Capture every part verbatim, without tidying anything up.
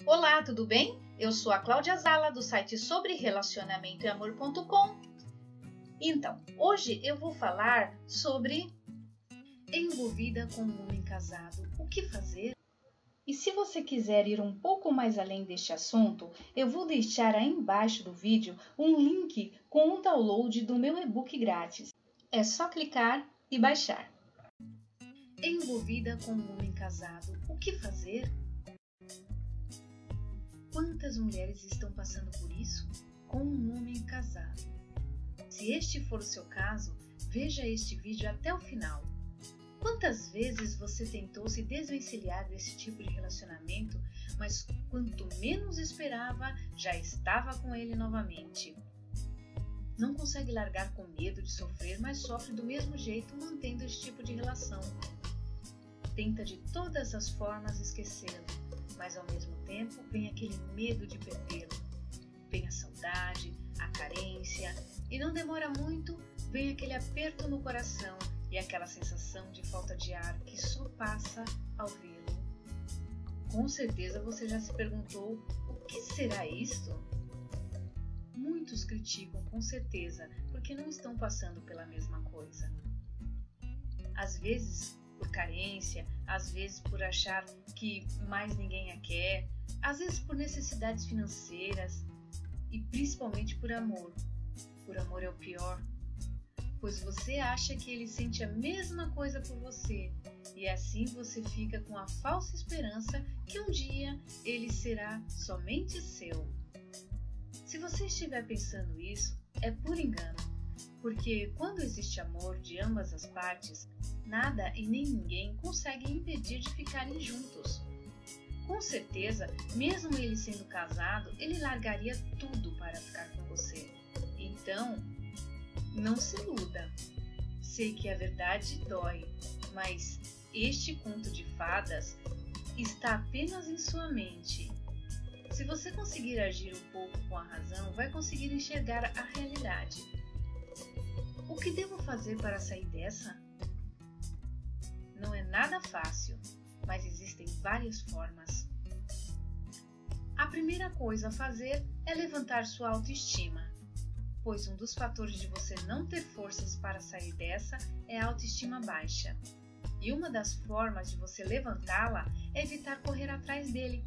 Olá, tudo bem? Eu sou a Cláudia Zala, do site sobre relacionamento e amor ponto com. Então, hoje eu vou falar sobre envolvida com um homem casado, o que fazer? E se você quiser ir um pouco mais além deste assunto, eu vou deixar aí embaixo do vídeo um link com o download do meu e-book grátis. É só clicar e baixar. Envolvida com um homem casado, o que fazer? Quantas mulheres estão passando por isso com um homem casado? Se este for o seu caso, veja este vídeo até o final. Quantas vezes você tentou se desvencilhar desse tipo de relacionamento, mas quanto menos esperava, já estava com ele novamente? Não consegue largar com medo de sofrer, mas sofre do mesmo jeito mantendo esse tipo de relação. Tenta de todas as formas esquecê-lo, mas ao mesmo tempo vem aquele medo de perdê-lo. Vem a saudade, a carência, e não demora muito, vem aquele aperto no coração e aquela sensação de falta de ar que só passa ao vê-lo. Com certeza você já se perguntou, o que será isto? Muitos criticam com certeza, porque não estão passando pela mesma coisa. Às vezes por carência, às vezes por achar que mais ninguém a quer, às vezes por necessidades financeiras e principalmente por amor. Por amor é o pior, pois você acha que ele sente a mesma coisa por você e assim você fica com a falsa esperança que um dia ele será somente seu. Se você estiver pensando isso, é por engano, porque quando existe amor de ambas as partes, nada e nem ninguém consegue impedir de ficarem juntos. Com certeza, mesmo ele sendo casado, ele largaria tudo para ficar com você. Então, não se iluda. Sei que a verdade dói, mas este conto de fadas está apenas em sua mente. Se você conseguir agir um pouco com a razão, vai conseguir enxergar a realidade. O que devo fazer para sair dessa? Não é nada fácil, mas existem várias formas. A primeira coisa a fazer é levantar sua autoestima, pois um dos fatores de você não ter forças para sair dessa é a autoestima baixa. E uma das formas de você levantá-la é evitar correr atrás dele.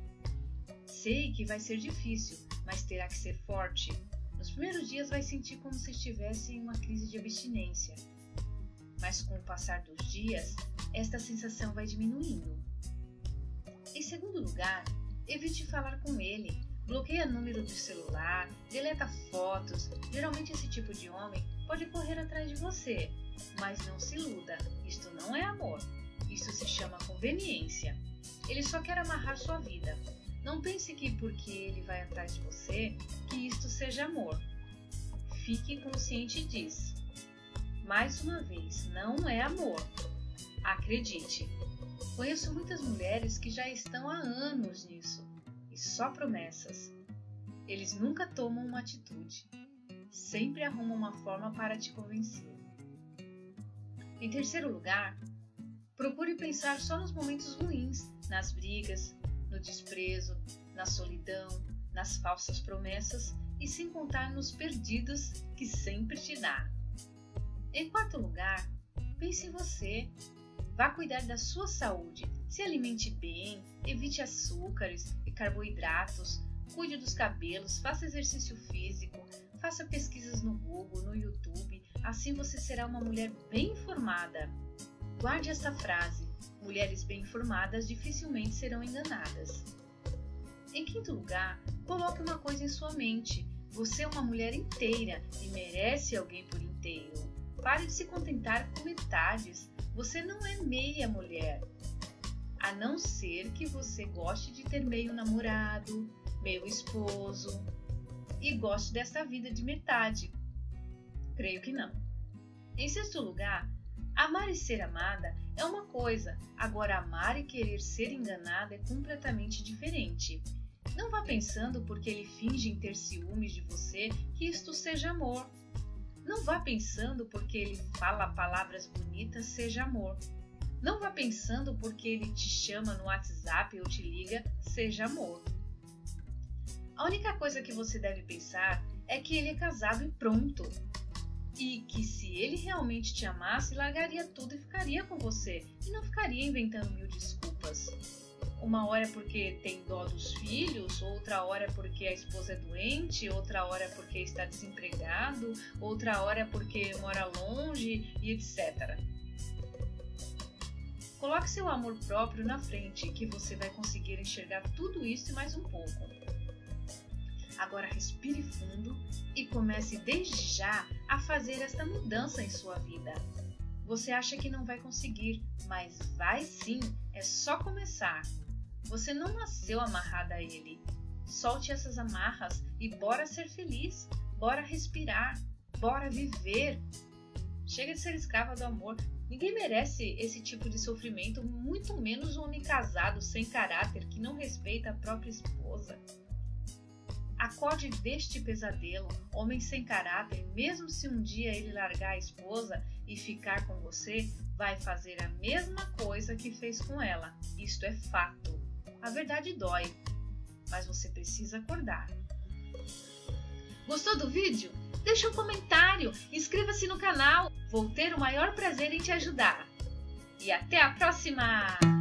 Sei que vai ser difícil, mas terá que ser forte. Nos primeiros dias vai sentir como se estivesse em uma crise de abstinência. Mas com o passar dos dias, esta sensação vai diminuindo. Em segundo lugar, evite falar com ele. Bloqueia número do celular, deleta fotos. Geralmente esse tipo de homem pode correr atrás de você. Mas não se iluda, isto não é amor. Isso se chama conveniência. Ele só quer amarrar sua vida. Não pense que porque ele vai atrás de você, que isto seja amor. Fique consciente disso. Mais uma vez, não é amor. Acredite, conheço muitas mulheres que já estão há anos nisso, e só promessas. Eles nunca tomam uma atitude, sempre arrumam uma forma para te convencer. Em terceiro lugar, procure pensar só nos momentos ruins, nas brigas, no desprezo, na solidão, nas falsas promessas e sem contar nos perdidos que sempre te dá. Em quarto lugar, pense em você. Vá cuidar da sua saúde. Se alimente bem, evite açúcares e carboidratos, cuide dos cabelos, faça exercício físico, faça pesquisas no Google, no YouTube. Assim você será uma mulher bem informada. Guarde esta frase: mulheres bem informadas dificilmente serão enganadas. Em quinto lugar, coloque uma coisa em sua mente. Você é uma mulher inteira e merece alguém por inteiro. Pare de se contentar com metades. Você não é meia mulher. A não ser que você goste de ter meio namorado, meio esposo e goste dessa vida de metade. Creio que não. Em sexto lugar, amar e ser amada é uma coisa, agora amar e querer ser enganada é completamente diferente. Não vá pensando porque ele finge em ter ciúmes de você que isto seja amor. Não vá pensando porque ele fala palavras bonitas seja amor. Não vá pensando porque ele te chama no WhatsApp ou te liga seja amor. A única coisa que você deve pensar é que ele é casado e pronto. E que se ele realmente te amasse, largaria tudo e ficaria com você, e não ficaria inventando mil desculpas. Uma hora é porque tem dó dos filhos, outra hora é porque a esposa é doente, outra hora é porque está desempregado, outra hora é porque mora longe e etcétera. Coloque seu amor próprio na frente, que você vai conseguir enxergar tudo isso e mais um pouco. Agora respire fundo e comece desde já a fazer esta mudança em sua vida. Você acha que não vai conseguir, mas vai sim, é só começar. Você não nasceu amarrada a ele. Solte essas amarras e bora ser feliz, bora respirar, bora viver. Chega de ser escrava do amor. Ninguém merece esse tipo de sofrimento, muito menos um homem casado, sem caráter, que não respeita a própria esposa. Acorde deste pesadelo, homem sem caráter, mesmo se um dia ele largar a esposa e ficar com você, vai fazer a mesma coisa que fez com ela. Isto é fato. A verdade dói, mas você precisa acordar. Gostou do vídeo? Deixe um comentário, inscreva-se no canal. Vou ter o maior prazer em te ajudar. E até a próxima!